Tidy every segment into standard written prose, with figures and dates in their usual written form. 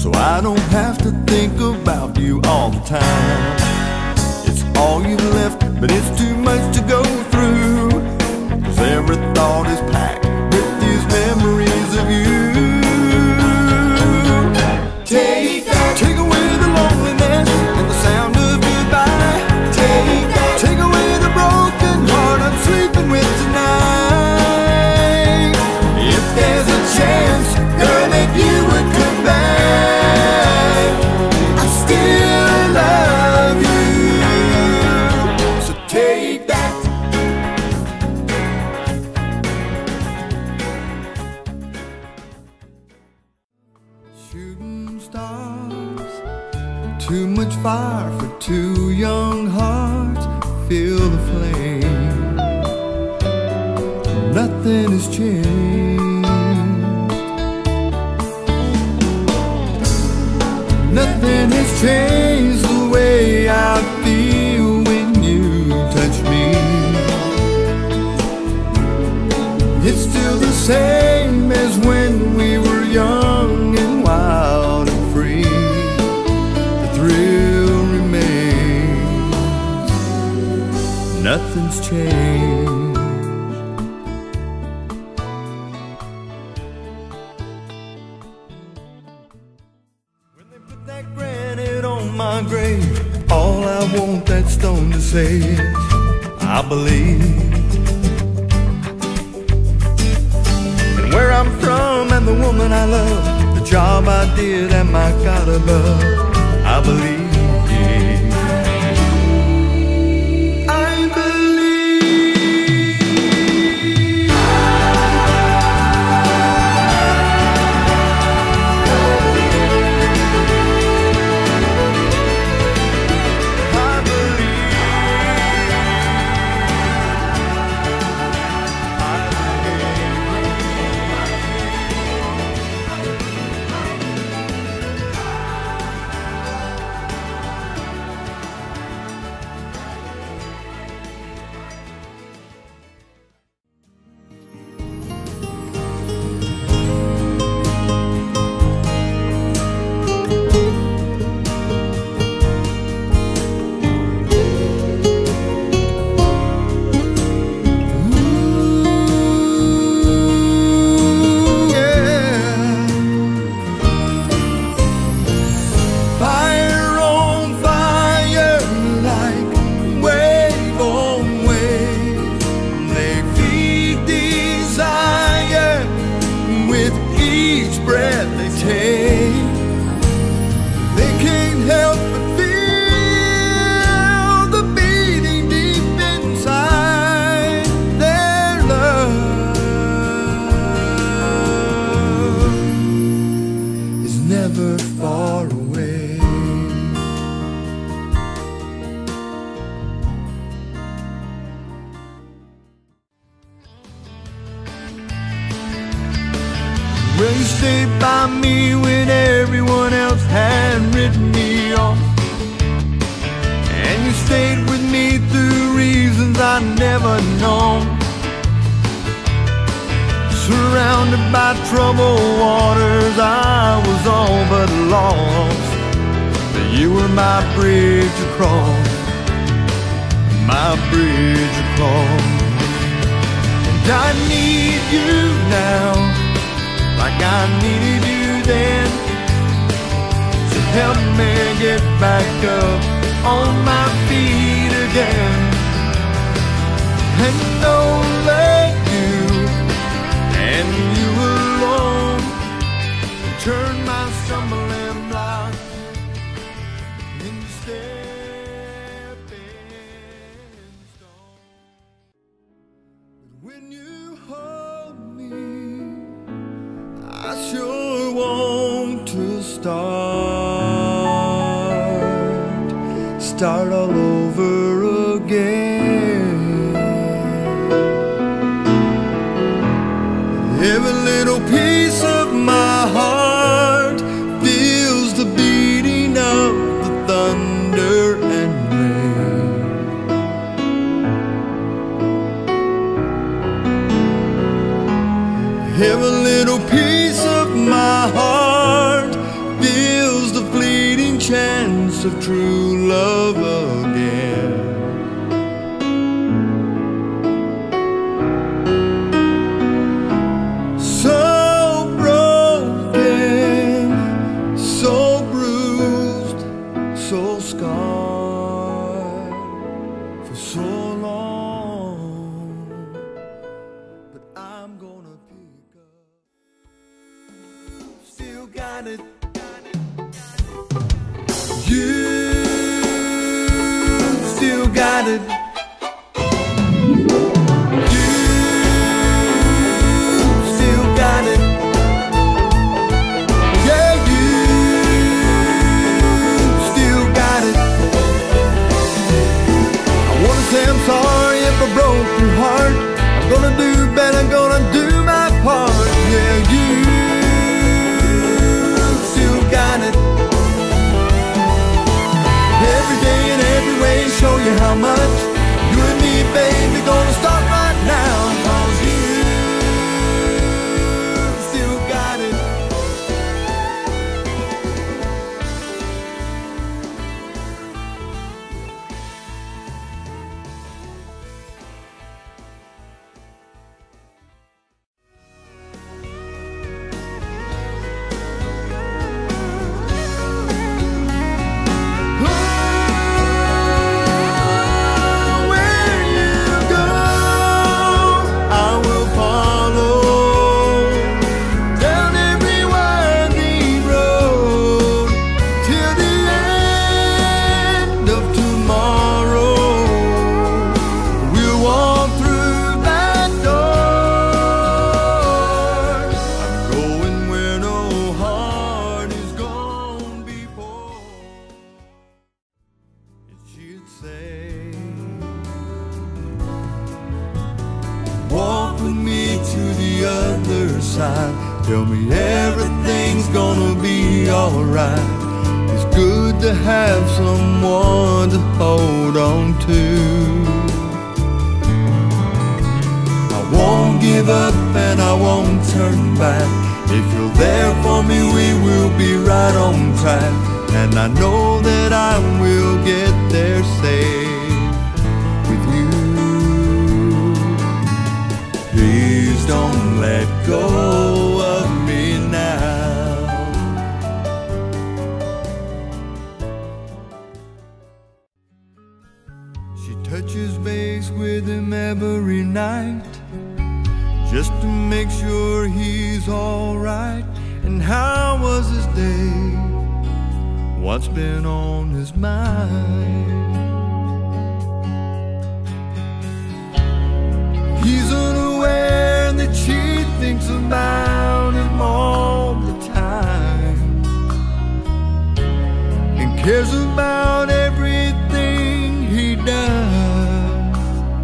so I don't have to think about you all the time. It's all you've left, but it's too much to go through, 'cause every thought is packed with these memories of you. Take away the loneliness and the sound of goodbye. Take away the broken heart I'm sleeping with tonight. If there's a chance, girl, that you would come back, I still love you. So take that. Shooting stars, too much fire for two young hearts. Feel the flame. Nothing has changed. Nothing has changed the way I feel when you touch me. It's still the same as when we were young and wild and free. The thrill remains. Nothing's changed. When they put that granite on my grave, all I want that stone to say is, I believe. And where I'm from and the woman I love, the job I did and my God above, I believe. Well, you stayed by me when everyone else had written me off, and you stayed with me through reasons I'd never known. Surrounded by troubled waters, I was all but lost, but you were my bridge across, my bridge across. And I need you now, like I needed you then. So help me get back up on my feet again, and don't let you and you alone turn my stumbling block into stepping stone. But when you hold me, I sure want to start all over again. Every little piece of my heart feels the beating of the thunder and rain. Every little piece of my heart feels promise of true love again. So broken, so bruised, so scarred for so long, but I'm gonna pick up. Still got it. You still got it. You still got it. Yeah, you still got it. I wanna say I'm sorry if I broke your heart. I'm gonna do better, gonna do my part. Yeah, you still got it. Every day in every way, show you how much you and me, baby, gonna start right now. 'Cause you still got it. Walk with me to the other side. Tell me everything's gonna be alright. It's good to have someone to hold on to. I won't give up and I won't turn back. If you're there for me, we will be right on track. And I know that I will get there safe with you. Please don't let go of me now. She touches base with him every night, just to make sure he's alright. And how was his day? What's been on his mind? He's unaware that she thinks about him all the time and cares about everything he does.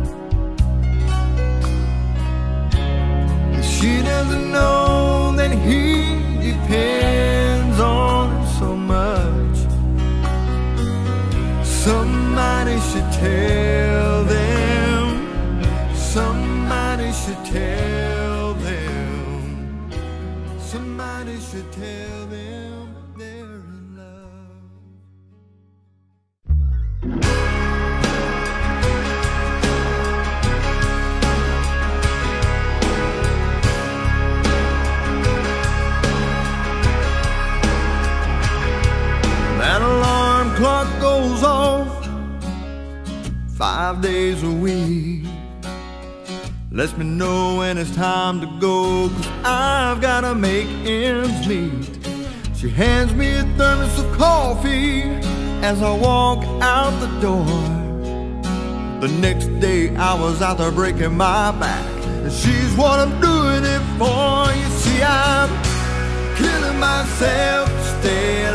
But she doesn't know that he depends on her so much. Somebody should tell them. Somebody should tell them. Somebody should tell them they're in love. That alarm clock goes off 5 days a week. Lets me know when it's time to go, 'cause I've gotta make ends meet. She hands me a thermos of coffee as I walk out the door. The next day I was out there breaking my back, and she's what I'm doing it for. You see, I'm killing myself to stay